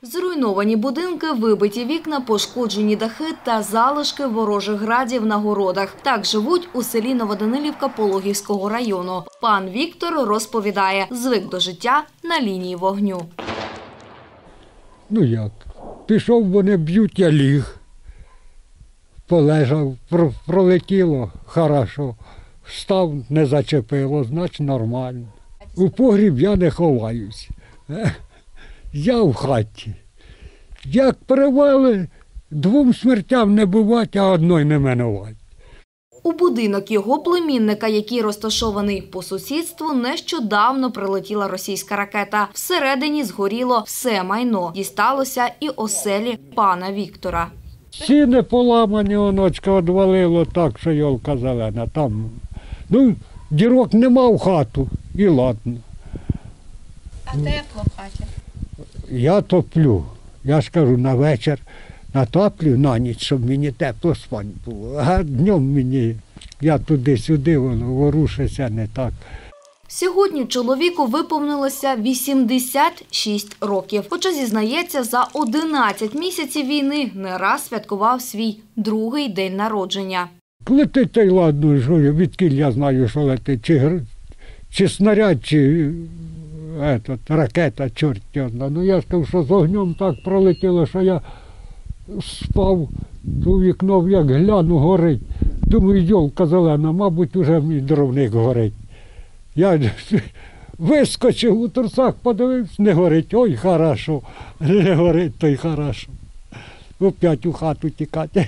Зруйновані будинки, вибиті вікна, пошкоджені дахи та залишки ворожих градів на городах. Так живуть у селі Новоданилівка Пологівського району. Пан Віктор розповідає, звик до життя на лінії вогню. Ну як, пішов, вони б'ють, я ліг. Полежав, пролетіло, хорошо. Встав, не зачепило, значить нормально. У погріб я не ховаюсь. Я в хаті. Як привели, двом смертям не бувати, а одної не минувати. У будинок його племінника, який розташований по сусідству, нещодавно прилетіла російська ракета. Всередині згоріло все майно. Дісталося і оселі пана Віктора. Стіни поламані, оночка одвалило так, що йолка зелена. Там, дірок нема в хату, і ладно. А тепло в хаті? Я топлю. Я ж кажу, на вечір натоплю на ніч, щоб мені тепло спати було. А днем мені, я туди-сюди, воно ворушиться не так. Сьогодні чоловіку виповнилося 86 років. Хоча, зізнається, за 11 місяців війни не раз святкував свій другий день народження. Летить, та й ладно, що я, відкіль я знаю, що летить, чи снаряд, чи ракета, чорт його знає. Ну я скажу, що з огнем так пролетіло, що я спав, у вікно, як гляну, горить. Думаю, йолка зелена, мабуть, уже мій дровник горить. Я вискочив у трусах, подивився, не горить, ой, хорошо, не горить, то й хорошо. Опять у хату тікати.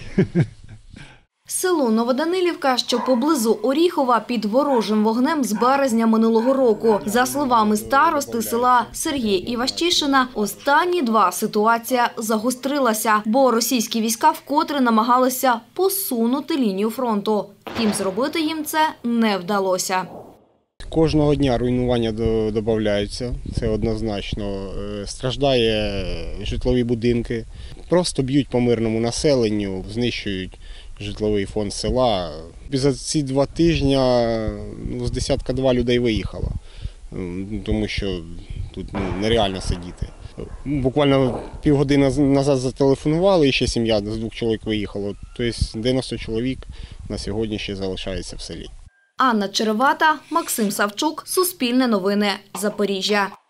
Село Новоданилівка, що поблизу Оріхова, під ворожим вогнем з березня минулого року. За словами старости села Сергія Іващишина, останні два ситуація загострилася, бо російські війська вкотре намагалися посунути лінію фронту. Втім, зробити їм це не вдалося. Кожного дня руйнування додаються, це однозначно. Страждає житлові будинки, просто б'ють по мирному населенню, знищують житловий фонд села. За ці 2 тижні з 10-2 людей виїхало, тому що тут нереально сидіти. Буквально півгодини назад зателефонували, і ще сім'я з 2 чоловік виїхало. Тобто 90 чоловік на сьогодні ще залишається в селі. Анна Черевата, Максим Савчук, Суспільне новини, Запоріжжя.